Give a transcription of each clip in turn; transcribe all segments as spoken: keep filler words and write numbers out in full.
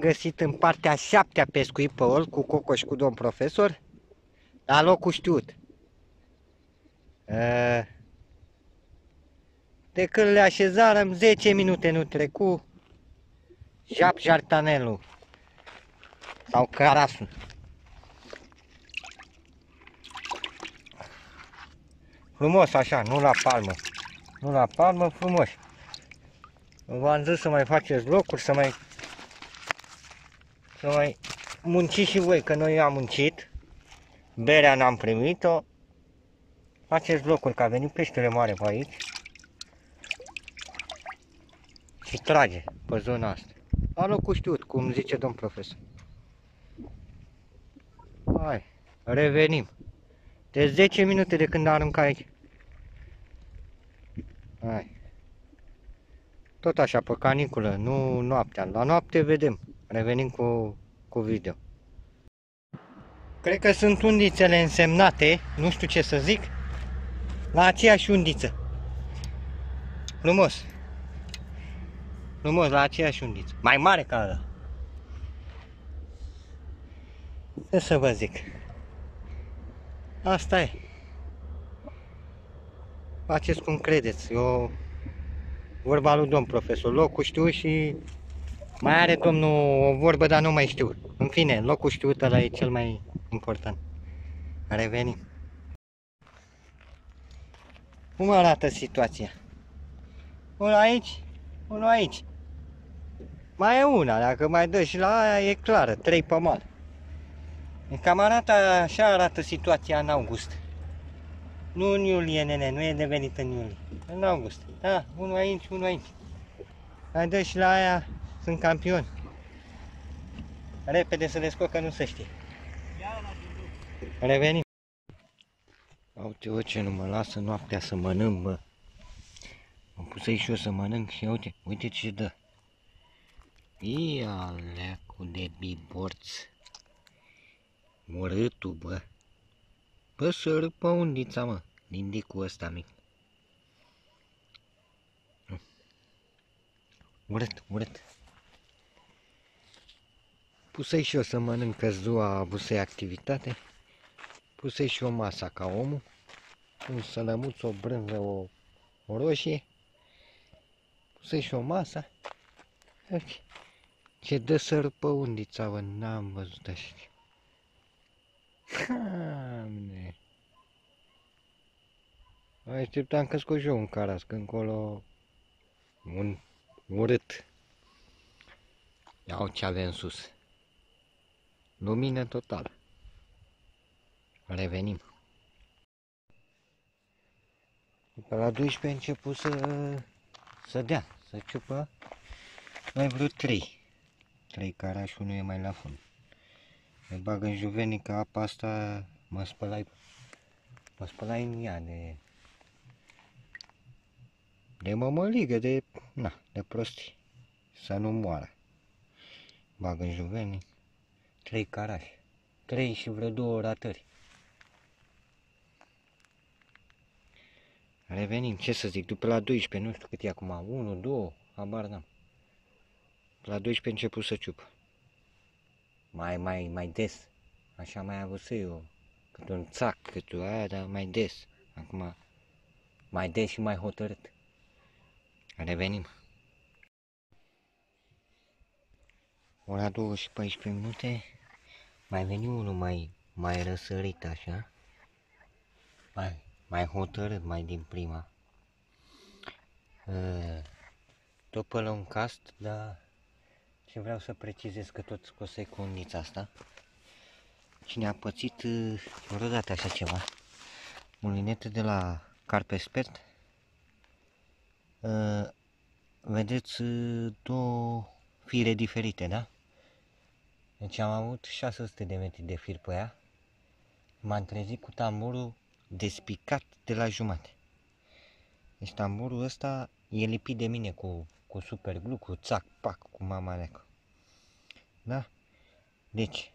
găsit în partea șaptea pescuit pe ol cu Coco și cu domn profesor, la locul știut. De când le așezarăm, zece minute nu trecu, jap jartanelul sau carasul. Frumos așa, nu la palmă. Nu la palmă, frumos. V-am zis să mai faceți locuri, să mai să mai munciți și voi, că noi am muncit. Berea n-am primit-o. Faceți locuri, că a venit peștele mare pe aici. Și trage pe zona asta. La locul știut, cum zice domn profesor. Hai, revenim. De zece minute de când arunc aici. Hai. Tot așa, pe caniculă, nu noaptea. La noapte vedem. Revenim cu, cu video. Cred că sunt undițele însemnate, nu știu ce să zic, la aceeași undiță. Frumos. Frumos, la aceeași undiță. Mai mare ca ăla. Ce să vă zic. Asta e. Faceți cum credeți. Eu, vorba lui domn profesor, locul știu și mai are domnul o vorbă, dar nu mai știu. În fine, locul știut ăla e cel mai important. Revenim. Cum arată situația? Unul aici, unul aici. Mai e una, dacă mai dă și la aia e clară, trei pe mal. Cam arată, așa arată situația în august. Nu în iulie, nene, nu e devenit în iulie. În august. Da, unul aici, unul aici. Mai dă și la aia, sunt campioni. Repede să descurcă, nu se știe. Revenim. Uite-o ce nu mă lasă noaptea să mănânc, bă. Am pus aici și eu să mănânc și uite, uite ce dă. Ia leacu de biborț. Urâtul, bă. Bă, să râpă undița, mă. Din dicul ăsta mic. Urât, urât. Pus-i și eu să mănânc, că ziua a avut să-i activitate. Pus-i și eu masa ca omul. Un sălămuț, o brânză, o, o roșie. Pus-i și eu masa. Ce dă să râpă undița, bă, n-am văzut așa. Doamne. Așteptam că scot și eu un caras, că încolo un urât. Iau ce avem sus. Lumină totală. Revenim. Pe la douăsprezece a început să, să dea, să ciupă mai vreo trei. Trei carași, unul e mai la fund. Me bag în juvenică apa asta, mă spălai, mă spălai în ea de, de mămăligă, de, na, de prostii, să nu moară. Bag în juvenic, trei carași, trei și vreo două ratări. Revenim, ce să zic, după la douăsprezece, nu știu cât e acum, unu, doi, habar n-am. La douăsprezece a început să ciupă. Mai, mai, mai des, așa mai avut să eu, cât un țac, cât o aia, dar mai des. Acum, mai des și mai hotărât. Revenim. Ora două și paisprezece minute, mai veni unul mai, mai răsărit așa, mai, mai hotărât, mai din prima. Tot pe la un cast, dar ce vreau să precizez că tot scosei cu undița asta. Cine a pățit vreodată așa ceva, mulinetă de la Carpespert, vedeți două fire diferite, da? Deci am avut șase sute de metri de fir pe ea. M-am trezit cu tamburul despicat de la jumate. Deci tamburul ăsta e lipit de mine cu, cu super glue, cu țac, pac, cu mama leacă. Da? Deci,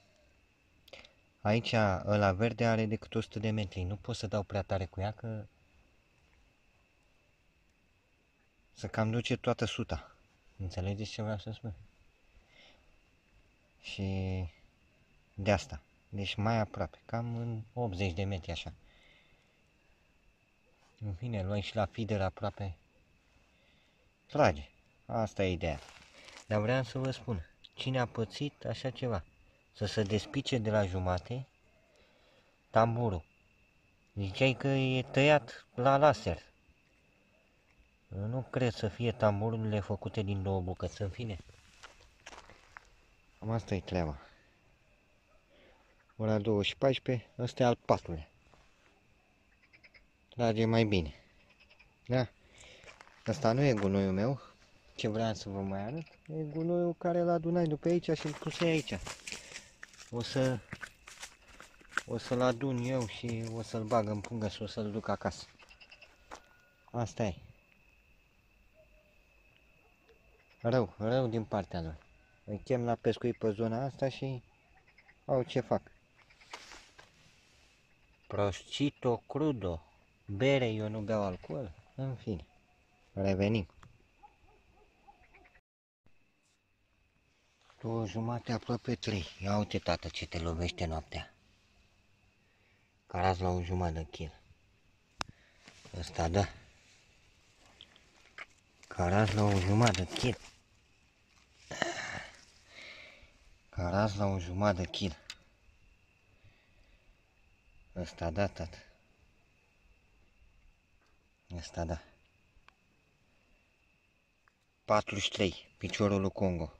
aici ăla verde are decât o sută de metri. Nu pot să dau prea tare cu ea, că să cam duce toată suta. Înțelegeți ce vreau să spun? și de asta. Deci mai aproape, cam în optzeci de metri așa. În fine, luăm și la feeder aproape. Trage. Asta e ideea. Dar vreau să vă spun, cine a pățit așa ceva? Să se despice de la jumate tamburul. Ziceai că e tăiat la laser. Eu nu cred să fie tambururile făcute din două bucăți, în fine. Cam asta e treaba. Ora două și paisprezece, ăsta e al patrulea. Trage mai bine. Da? Asta nu e gunoiul meu. Ce vreau să vă mai arăt e gunoiul care l adunai după aici și îl pusei aici. O să o să-l adun eu și o să-l bag în pungă și o să-l duc acasă. Asta e. Rău, rău din partea lor. Îi chem la pescuit pe zona asta și au ce fac. Prosciutto crudo. Bere, eu nu beau alcool. În fine. Revenim. Două jumate, aproape trei. Ia uite, tată, ce te lovește noaptea. Carați la o jumătate de kil. Ăsta da. Carați la o jumătate de kil. Carați la o jumătate de kil. Ăsta da, tată. Ăsta da. patruzeci și trei. Piciorul lui Congo.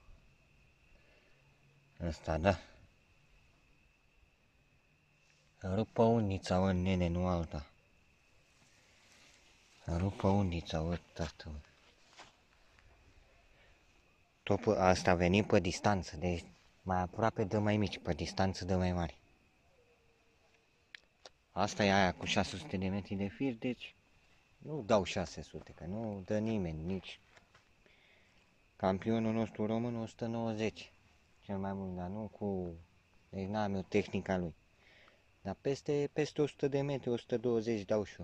Ăsta da. Rupă undița, mă, nene, nu alta. Rupă undița, mă, tată. Topul asta a venit pe distanță, deci mai aproape de mai mici, pe distanță de mai mari. Asta e aia cu șase sute de metri de fir, deci nu dau șase sute, că nu dă nimeni, nici campionul nostru român o sută nouăzeci, cel mai mult, dar nu cu, deci n-am eu tehnica lui. Dar peste, peste o sută de metri, o sută douăzeci dau și eu.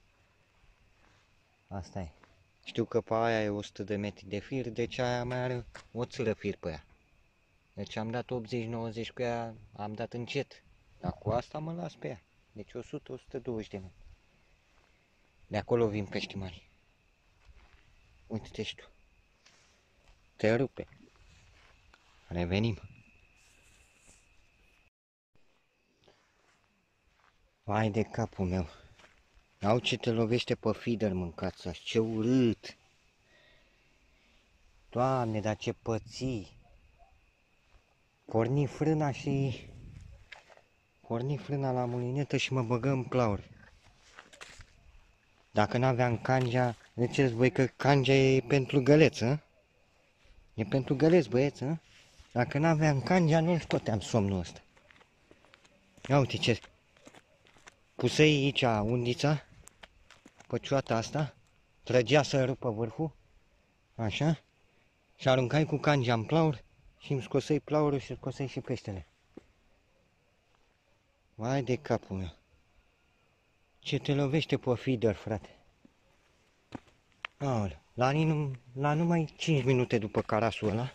Asta e. Știu că pe aia e o sută de metri de fir, deci aia mai are o țără fir pe ea. Deci am dat optzeci nouăzeci cu ea, am dat încet. Dar cu asta mă las pe ea. Deci o sută o sută douăzeci de metri. De acolo vin pești mari. Uite-te și tu. Te rupe. Revenim. Vai de capul meu. Au ce te lovește pe feeder, mâncați așa, ce urât. Doamne, dar ce pății. Porni frâna și... Porni frâna la mulinetă și mă băgă în plauri. Dacă n-aveam cangea, ziceți voi că cangea e pentru găleță? E pentru găleți, băieți, Dacă n-aveam cangea, nu-l scoteam somnul ăsta. Ia uite ce... Pusei aici undița, păcioata asta, trăgea să rupă vârful, așa, și aruncai cu cangea în plaur și îmi scosei plaurul și scosei și peștele. Vai de capul meu. Ce te lovește pe feeder, frate. Aoleu, la, la numai cinci minute după carasul ăla,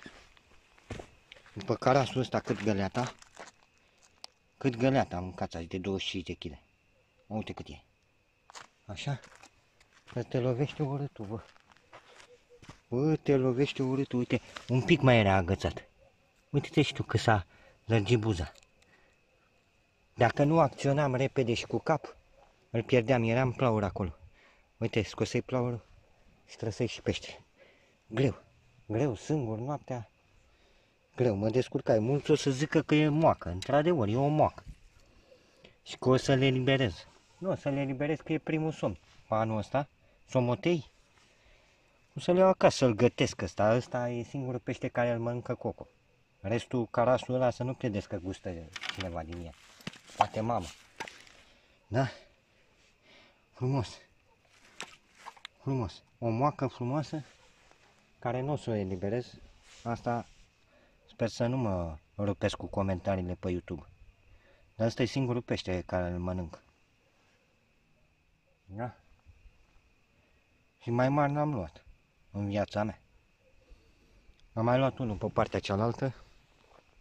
după carasul ăsta cât găleata, cât găleata am mâncat azi de douăzeci și cinci de kg. Uite cât e. Așa? Că te lovește urâtul, bă. Bă, te lovește urâtul, uite, un pic mai era agățat. Uite-te și tu că s-a lărgit buza. Dacă nu acționam repede și cu cap, îl pierdeam, era în plaur acolo. Uite, scosei plaurul și trăsei și pește. Greu, greu, singur, noaptea. Greu, mă descurcai. Mulți o să zică că e moacă, într-adevăr, e o moacă. Și că o să le eliberez. Nu, o să le eliberez că e primul somn. Anul ăsta, somotei. O să le iau acasă să-l gătesc ăsta. Ăsta e singurul pește care îl mănâncă Coco. Restul, carasul ăla, să nu credeți că gustă cineva din ea. Poate mama. Da? Frumos. Frumos. O moacă frumoasă care nu o să o eliberez. Asta sper să nu mă rupesc cu comentariile pe YouTube. Dar ăsta e singurul pește care îl mănânc. Da? Și mai mari n-am luat în viața mea. Am mai luat unul pe partea cealaltă.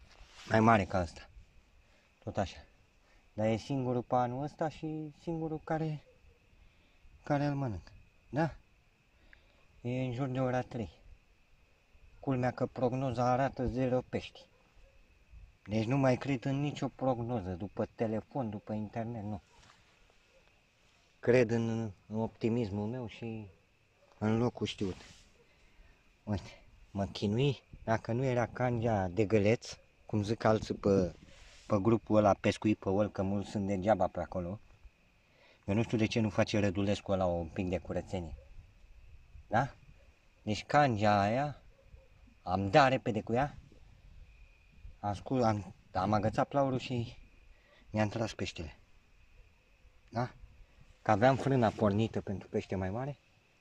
mai mare ca asta. Tot așa. Dar e singurul pe anul ăsta și singurul care, care îl mănânc. Da? E în jur de ora trei. Culmea că prognoza arată zero pești. Deci nu mai cred în nicio prognoză, după telefon, după internet, nu. Cred în, în optimismul meu și în locul știut. Uite, mă chinui, dacă nu era cangea de găleț, cum zic alții pe, pe grupul ăla pescuit pe ol, că mulți sunt degeaba pe acolo. Eu nu știu de ce nu face Rădulescu ăla un pic de curățenie. Da? Deci cangea aia, am dat repede cu ea, am, scul, am, am agățat plaurul și mi-am tras peștele. Da? Că aveam frâna pornită pentru pește mai mare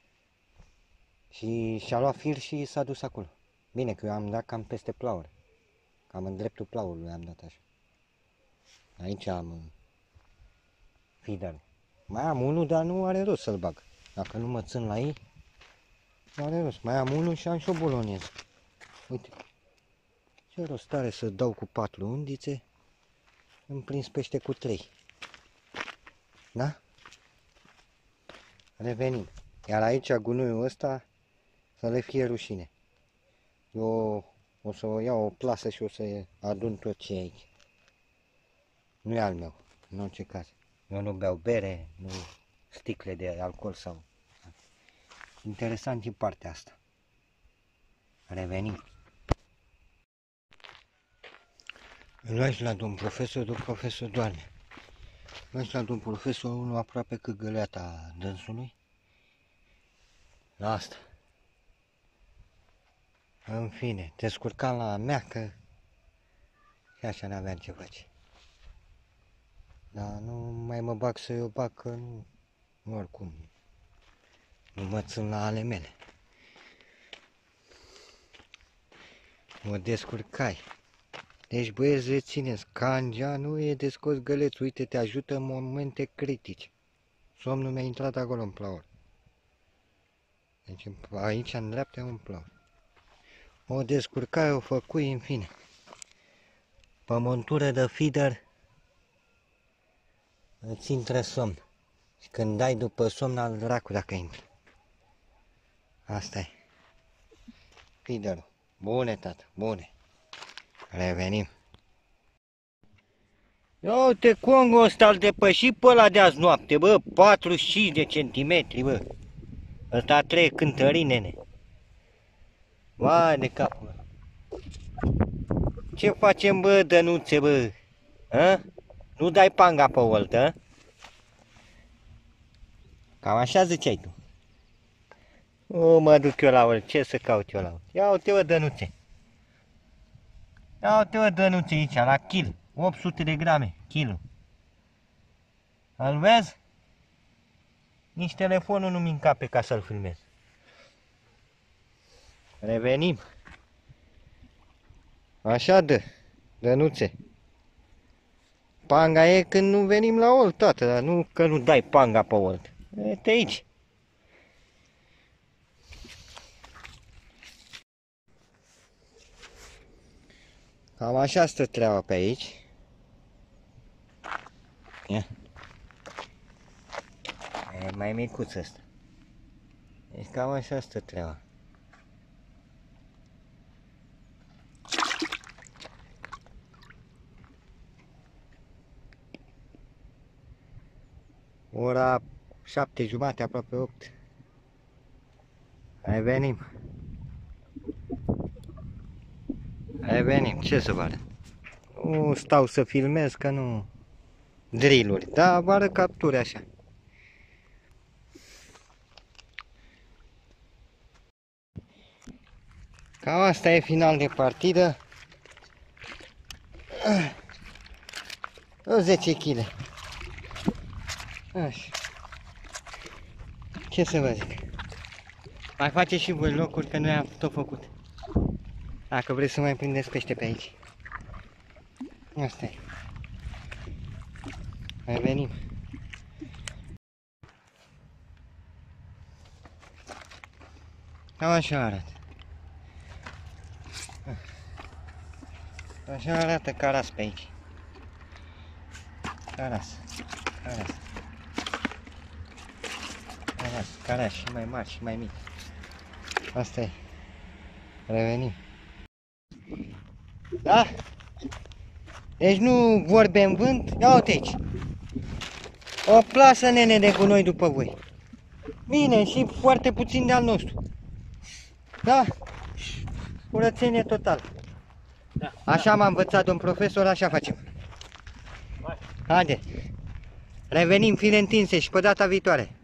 și și-a luat fir și s-a dus acolo. Bine că eu am dat cam peste plaură, cam în dreptul plaurului am dat așa. Aici am feeder. Mai am unul, dar nu are rost să-l bag. Dacă nu mă țin la ei, nu are rost. Mai am unul și am și o boloneză. Uite, ce rost are să dau cu patru undițe, îmi prins pește cu trei. Da? Revenim. Iar aici gunoiul ăsta să le fie rușine. Eu o să o iau o plasă și o să adun tot ce e aici. Nu e al meu, în orice caz. Eu nu beau bere, nu sticle de alcool sau... Interesant e partea asta. Revenim. Îl lași la domn profesor, domn profesor doarme. Îl lași la domn profesor, unul aproape cât găleata dânsului. La asta. În fine, te scurcam la mea că și așa n-aveam ce face. Dar nu mai mă bag să eu bag că nu, oricum, nu mă țin la ale mele. Mă descurcai. Deci băieți, rețineți, cangea nu e de scos găleț, uite, te ajută în momente critice. Somnul mi-a intrat acolo în plaur. Deci aici în dreapta e un plaur. O descurcare o făcui, în fine. Pe montură de feeder îți intră somn. Și când dai după somn, al dracu dacă intră. Asta e. Feederul. Bune, tată, bune. Revenim. Ia uite, Congo ăsta îl depăși pe ăla de azi noapte, bă, patruzeci și cinci de centimetri, bă. Ăsta a trei cântării, nene. Vai de capul meu. Ce facem, bă, Dănuțe, bă? Hă? Nu dai panga pe oltă? Cam așa ziceai tu. O, mă duc eu la oltă, ce să caut eu la oltă? Ia uite, bă, Dănuțe. Ia uite, bă, Dănuțe aici, la kil. opt sute de grame, kilul. Îl vezi? Nici telefonul nu-mi încape ca să-l filmez. Revenim. Așa dă, Dănuțe. Panga e când nu venim la olt, tată, dar nu că nu dai panga pe olt. Uite aici. Cam așa stă treaba pe aici. Ia. E mai micuț ăsta. Deci cam așa stă treaba. Ora șapte jumate, aproape opt. Revenim. Revenim, ce să vă arăt? Nu stau să filmez, că nu... drill-uri, dar vă arăt capturi așa. Cam asta e final de partidă. zece kilograme. Așa. Ce să vă zic? Mai faceți și voi locuri, că noi am tot făcut. Dacă vreți să mai prindeți pește pe aici. Asta e. Revenim. Cam așa arată. Așa arată caras pe aici. Caras. Caras. Caras. Caras și mai mari și mai mici. Asta e. Revenim. Da? Deci nu vorbe în vânt. Ia uite aici. O plasă, nene, de gunoi după voi. Bine, și foarte puțin de al nostru. Da? Curățenie totală. Da, așa m-a învățat domn profesor, așa facem. Hai. Haide. Revenim fire întinse și pe data viitoare.